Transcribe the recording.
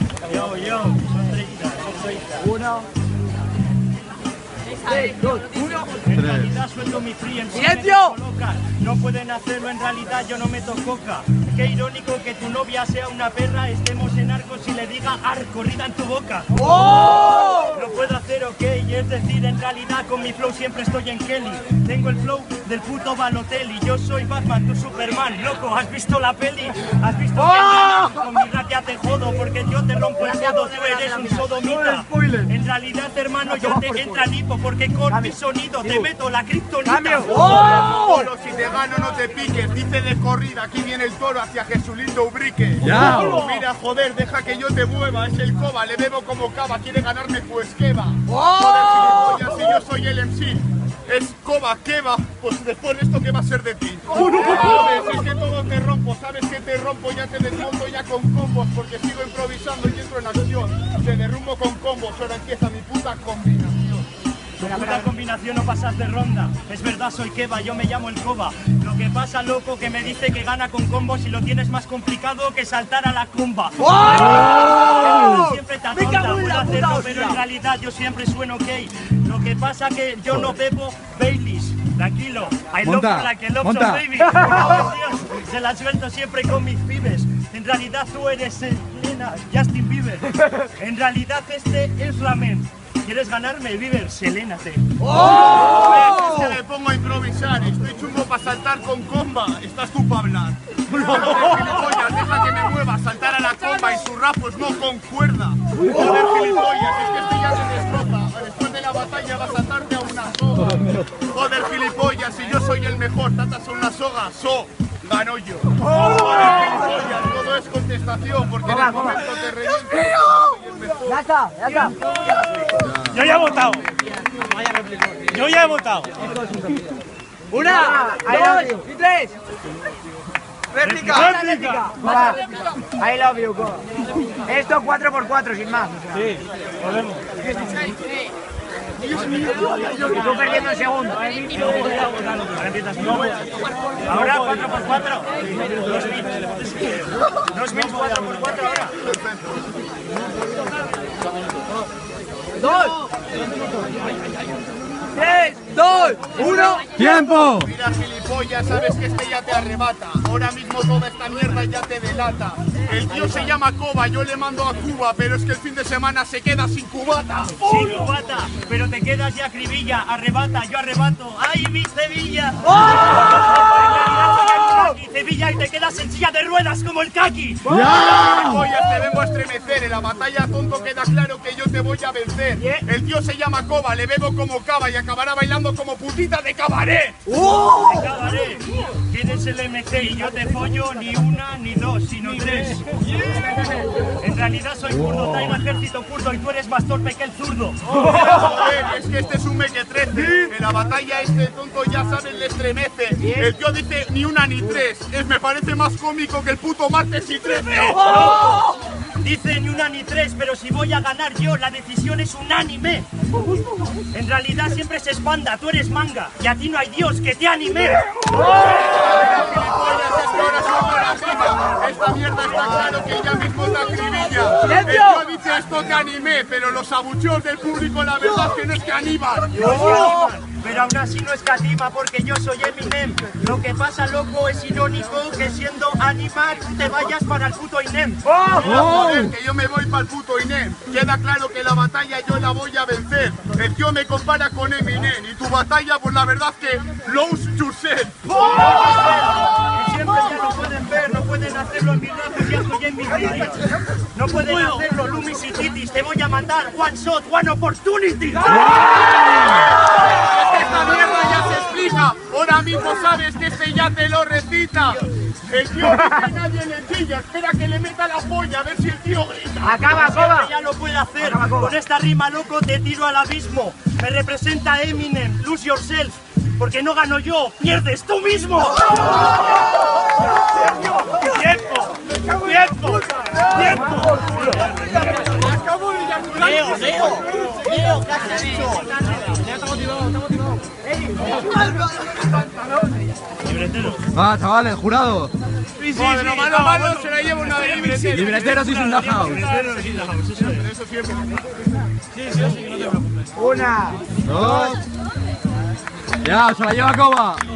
Yo, son 30, son 30. 1, 3, 2, 1. En realidad suelto mi free en ¡Silencio! No pueden hacerlo, en realidad yo no meto coca. Qué irónico que tu novia sea una perra, estemos en Arcos y le diga corrida en tu boca. ¡Oh! Lo puedo hacer, ok, es decir, en realidad con mi flow siempre estoy en Kelly. Tengo el flow del puto Balotelli. Yo soy Batman, tú Superman, loco, ¿has visto la peli? ¿Has visto que con mi rap ya te jodo? Porque yo te rompo el codo, tú eres un sodomita. En realidad, hermano, yo te entra en hipo, porque con mi sonido te meto la kriptonita. Solo si te gano no te piques, dice de corrida, aquí viene el toro hacia Jesulito Ubrique. Mira, joder, deja que yo te mueva, es el coba, le bebo como cava, quiere ganarme pues queba. Joder, gilipollas, si yo soy el MC, es coba, queba, pues después de esto, ¿qué va a ser de ti? Sabes, es que todo te rompo, sabes que te rompo, ya te desmonto ya con combos, porque sigo improvisando y entro en acción. Te derrumbo con combos, ahora empieza mi puta combinación. Tu puta combinación no pasas de ronda. Es verdad, soy Keba, yo me llamo el Coba. Lo que pasa, loco, que me dice que gana con combos y lo tienes más complicado que saltar a la cumba. Siempre te atonta, puedo hacerlo, pero en realidad yo siempre sueno ok. Lo que pasa que yo no bebo Baileys. Tranquilo, I love you like a love some baby. Se la suelto siempre con mis pibes. En realidad tú eres Selena, Justin Bieber. En realidad este es Ramen. ¿Quieres ganarme, Bieber? Selénate. Es que me pongo a improvisar, estoy chungo para saltar con comba, estás tú para hablar. Joder, gilipollas, deja que me mueva, saltar a la comba y su rap pues no concuerda. Joder, gilipollas, es que esto ya se destroza, después de la batalla vas a saltarte a una soga. Joder, gilipollas, si yo soy el mejor, tratas a una soga, gano yo. Joder, gilipollas, todo es contestación, porque en el momento te reviento. Ya está. Yo ya he votado. Yo ya he votado. 1, 2 y 3. Réplica. I love you, go. Esto 4x4 sin más. Sí, podemos. Y tú perdiendo el segundo. Ahora 4x4. 2000 4x4 ahora. 2, 3, 2, 1. ¡Tiempo! Mira, gilipollas, sabes que este ya te arrebata. Ahora mismo toda esta mierda ya te delata. El tío se llama Coba, yo le mando a Cuba, pero es que el fin de semana se queda sin cubata. Sin cubata, pero te quedas ya acribilla, arrebata, yo arrebato. ¡Ay, mi Sevilla! Sevilla y te quedas en silla de ruedas como el kaki. Gilipollas, te vengo a estremecer. En la batalla, tonto, queda claro que yo te voy a vencer. El tío se llama Coba, le bebo como cava y acabará bailando como putita de cabaret. De cabaret. ¿Quién es el MC? Y yo te follo ni una, ni dos, sino tres. En realidad soy kurdo, traigo ejército kurdo y tú eres más torpe que el zurdo. Joder, es que este es un mequetrefe. En la batalla este tonto, ya sabes, le estremece. El tío dice ni una ni tres. Me parece más cómico que el puto martes y 13. Dice ni una ni tres, pero si voy a ganar yo, la decisión es unánime. En realidad siempre se expanda, tú eres manga y a ti no hay Dios que te anime. Esta mierda está claro que ya mismo te acribilla. El tío dice esto te animé, pero los abucheos del público la verdad es que no es que animan. Pero aún así no escatima porque yo soy Eminem. Lo que pasa, loco, es irónico que siendo animal te vayas para el puto INEM. Joder, que yo me voy para el puto INEM. Queda claro que la batalla yo la voy a vencer. El tío me compara con Eminem y tu batalla, pues la verdad que lose yourself. Y siempre ya lo pueden ver, no pueden hacerlo en mi rap porque ya estoy en mi crisis. No pueden hacerlo, Lumis y Titis. Te voy a mandar one shot, one opportunity. Esta mierda ya se explica. Ahora mismo sabes que este ya te lo recita. El tío dice nadie le chilla. Espera que le meta la polla a ver si el tío grita. Acaba, Coba. Ya lo puede hacer. Con esta rima, loco, te tiro al abismo. Me representa Eminem, lose yourself. Porque no gano yo, pierdes tú mismo. ¡Tiempo! Leo, ¿qué has hecho? Va, chavales, jurado. Joder, lo malo, se la lleva una de libretero. Libreteros y sin the house. Eso siempre. Una. Dos. Ya, se la lleva Coba.